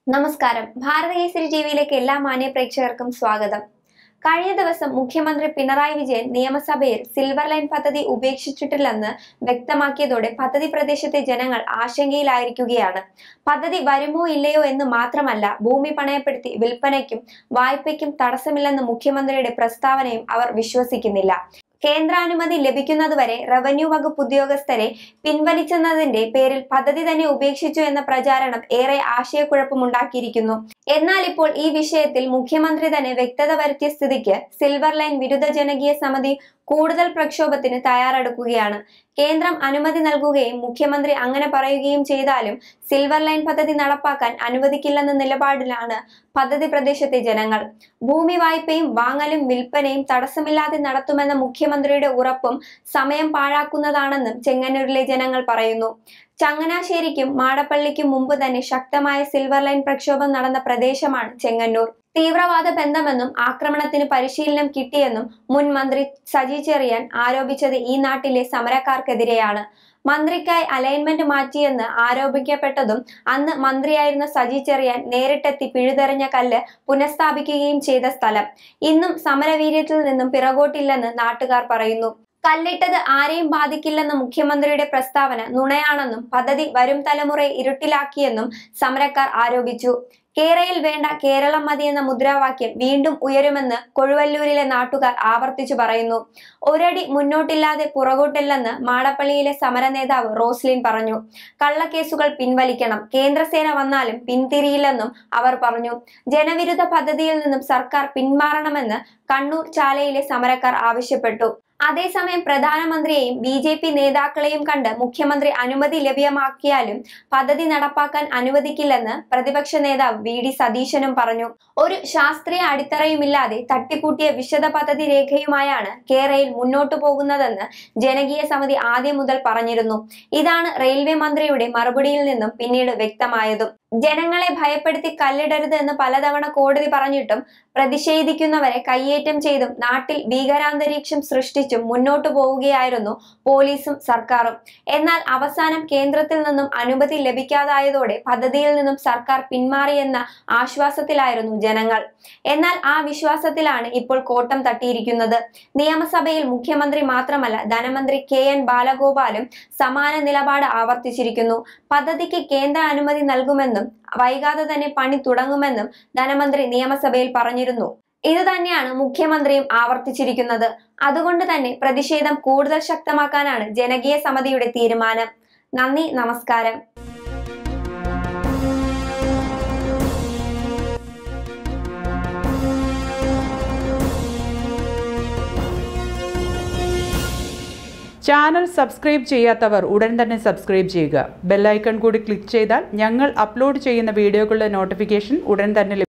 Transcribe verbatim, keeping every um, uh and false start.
നമസ്കാരം. ഭാരതകേസരി ടിവിയിലേക്ക് എല്ലാ മാന്യ പ്രേക്ഷകർക്കും സ്വാഗതം. കഴിഞ്ഞ ദിവസം മുഖ്യമന്ത്രി പിണറായി വിജയൻ നിയമസഭയിൽ സിൽവർ ലൈൻ പദ്ധതി ഉപേക്ഷിച്ചിട്ടില്ലെന്ന് വ്യക്തമാക്കിയതോടെ പദ്ധതി പ്രദേശത്തെ ജനങ്ങൾ ആശങ്കയിലായിരിക്കുകയാണ്. പദ്ധതി വരുമോ ഇല്ലയോ എന്ന് മാത്രമല്ല, ഭൂമി പണയപ്പെടുത്തി വിൽപ്പനയ്ക്കും വായ്പയ്ക്കും തടസ്സമില്ലെന്ന് മുഖ്യമന്ത്രിയുടെ പ്രസ്താവനയും അവർ വിശ്വസിക്കുന്നില്ല. കേന്ദ്രാനുമതി ലഭിക്കുന്നതുവരെ റവന്യൂ വകുപ്പ് ഉദ്യോഗസ്ഥരെ പിൻവലിച്ചെന്നതിന്റെ പേരിൽ പദ്ധതി തന്നെ ഉപേക്ഷിച്ചു എന്ന പ്രചാരണം ഏറെ ആശയക്കുഴപ്പമുണ്ടാക്കിയിരിക്കുന്നു. എന്നാൽ ഇപ്പോൾ ഈ വിഷയത്തിൽ മുഖ്യമന്ത്രി തന്നെ വ്യക്തത വരുത്തിയ സ്ഥിതിക്ക് സിൽവർ ലൈൻ വിരുദ്ധ ജനകീയ സമിതി കൂടുതൽ പ്രക്ഷോഭത്തിന് തയ്യാറെടുക്കുകയാണ്. കേന്ദ്രം അനുമതി നൽകുകയും മുഖ്യമന്ത്രി അങ്ങനെ പറയുകയും ചെയ്താലും സിൽവർ ലൈൻ പദ്ധതി നടപ്പാക്കാൻ അനുവദിക്കില്ലെന്ന നിലപാടിലാണ് പദ്ധതി പ്രദേശത്തെ ജനങ്ങൾ. ഭൂമി വായ്പയും വാങ്ങലും വിൽപ്പനയും തടസ്സമില്ലാതെ നടത്തുമെന്ന മുഖ്യമന്ത്രിയുടെ ഉറപ്പും സമയം പാഴാക്കുന്നതാണെന്നും ചെങ്ങന്നൂരിലെ ജനങ്ങൾ പറയുന്നു. ചങ്ങനാശ്ശേരിക്കും മാടപ്പള്ളിക്കും മുമ്പ് തന്നെ ശക്തമായ സിൽവർ ലൈൻ പ്രക്ഷോഭം നടന്ന പ്രദേശമാണ് ചെങ്ങന്നൂർ. തീവ്രവാദ ബന്ധമെന്നും ആക്രമണത്തിന് പരിശീലനം കിട്ടിയെന്നും മുൻ മന്ത്രി സജി ചെറിയാൻ ആരോപിച്ചത് ഈ നാട്ടിലെ സമരക്കാർക്കെതിരെയാണ്. മന്ത്രിക്കായി അലൈൻമെന്റ് മാറ്റിയെന്ന് ആരോപിക്കപ്പെട്ടതും അന്ന് മന്ത്രിയായിരുന്ന സജി ചെറിയാൻ നേരിട്ടെത്തി പിഴുതെറിഞ്ഞ കല്ല് പുനഃസ്ഥാപിക്കുകയും ചെയ്ത സ്ഥലം ഇന്നും സമരവീര്യത്തിൽ നിന്നും പിറകോട്ടില്ലെന്ന് നാട്ടുകാർ പറയുന്നു. കല്ലിട്ടത് ആരെയും ബാധിക്കില്ലെന്ന മുഖ്യമന്ത്രിയുടെ പ്രസ്താവന നുണയാണെന്നും പദ്ധതി വരും തലമുറയെ ഇരുട്ടിലാക്കിയെന്നും സമരക്കാർ ആരോപിച്ചു. കേരയിൽ വേണ്ട കേരളം മതി എന്ന മുദ്രാവാക്യം വീണ്ടും ഉയരുമെന്ന് കൊഴുവല്ലൂരിലെ നാട്ടുകാർ ആവർത്തിച്ചു പറയുന്നു. ഒരടി മുന്നോട്ടില്ലാതെ പുറകോട്ടില്ലെന്ന് മാടപ്പള്ളിയിലെ സമര നേതാവ് റോസ്ലിൻ പറഞ്ഞു. കള്ളക്കേസുകൾ പിൻവലിക്കണം, കേന്ദ്രസേന വന്നാലും പിന്തിരിയില്ലെന്നും അവർ പറഞ്ഞു. ജനവിരുദ്ധ പദ്ധതിയിൽ നിന്നും സർക്കാർ പിന്മാറണമെന്ന് കണ്ണൂർ ചാലയിലെ സമരക്കാർ ആവശ്യപ്പെട്ടു. അതേസമയം പ്രധാനമന്ത്രിയെയും ബി ജെ പി നേതാക്കളെയും കണ്ട് മുഖ്യമന്ത്രി അനുമതി ലഭ്യമാക്കിയാലും പദ്ധതി നടപ്പാക്കാൻ അനുവദിക്കില്ലെന്ന് പ്രതിപക്ഷ നേതാവ് വി ഡി സതീശനും പറഞ്ഞു. ഒരു ശാസ്ത്രീയ അടിത്തറയുമില്ലാതെ തട്ടിക്കൂട്ടിയ വിശദ പദ്ധതി രേഖയുമായാണ് കേരയിൽ മുന്നോട്ടു പോകുന്നതെന്ന് ജനകീയ സമിതി ആദ്യം മുതൽ പറഞ്ഞിരുന്നു. ഇതാണ് റെയിൽവേ മന്ത്രിയുടെ മറുപടിയിൽ നിന്നും പിന്നീട് വ്യക്തമായതും. ജനങ്ങളെ ഭയപ്പെടുത്തി കല്ലിടരുത് എന്ന് പലതവണ കോടതി പറഞ്ഞിട്ടും പ്രതിഷേധിക്കുന്നവരെ കയ്യേറ്റം ചെയ്തും നാട്ടിൽ ഭീകരാന്തരീക്ഷം സൃഷ്ടിച്ചും മുന്നോട്ടു പോവുകയായിരുന്നു പോലീസും സർക്കാരും. എന്നാൽ അവസാനം കേന്ദ്രത്തിൽ നിന്നും അനുമതി ലഭിക്കാതായതോടെ പദ്ധതിയിൽ നിന്നും സർക്കാർ പിന്മാറിയെന്ന ആശ്വാസത്തിലായിരുന്നു ജനങ്ങൾ. എന്നാൽ ആ വിശ്വാസത്തിലാണ് ഇപ്പോൾ കോട്ടം തട്ടിയിരിക്കുന്നത്. നിയമസഭയിൽ മുഖ്യമന്ത്രി മാത്രമല്ല, ധനമന്ത്രി കെ എൻ ബാലഗോപാലും സമാന നിലപാട് ആവർത്തിച്ചിരിക്കുന്നു. പദ്ധതിക്ക് കേന്ദ്ര അനുമതി നൽകുമെന്നും വൈകാതെ തന്നെ പണി തുടങ്ങുമെന്നും ധനമന്ത്രി നിയമസഭയിൽ പറഞ്ഞിരുന്നു. ഇത് തന്നെയാണ് മുഖ്യമന്ത്രിയും ആവർത്തിച്ചിരിക്കുന്നത്. അതുകൊണ്ട് തന്നെ പ്രതിഷേധം കൂടുതൽ ശക്തമാക്കാനാണ് ജനകീയ സമിതിയുടെ തീരുമാനം. നന്ദി, നമസ്കാരം. ചാനൽ സബ്സ്ക്രൈബ് ചെയ്യാത്തവർ ഉടൻ തന്നെ സബ്സ്ക്രൈബ് ചെയ്യുക. ബെൽ ഐക്കൺ കൂടി ക്ലിക്ക് ചെയ്താൽ ഞങ്ങൾ അപ്ലോഡ് ചെയ്യുന്ന വീഡിയോകളുടെ നോട്ടിഫിക്കേഷൻ ഉടൻ തന്നെ